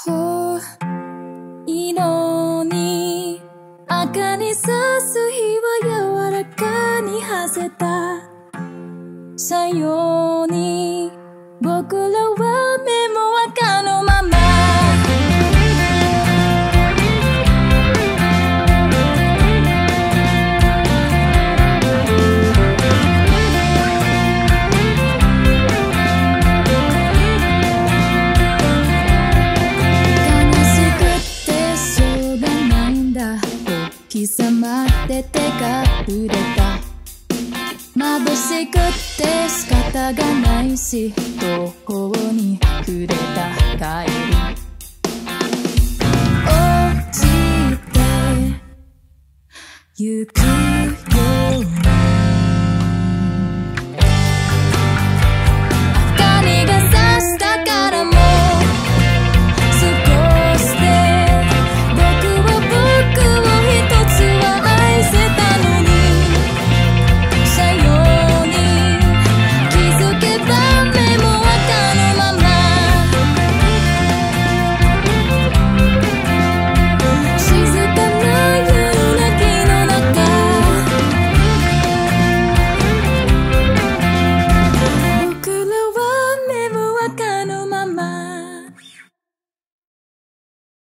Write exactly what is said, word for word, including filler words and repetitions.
遠いのに赤に刺す日は柔らかに馳せたさように僕らは目も赤のまま貴様って手が触れた眩しくて仕方がないし途方に暮れた帰り落ちてゆく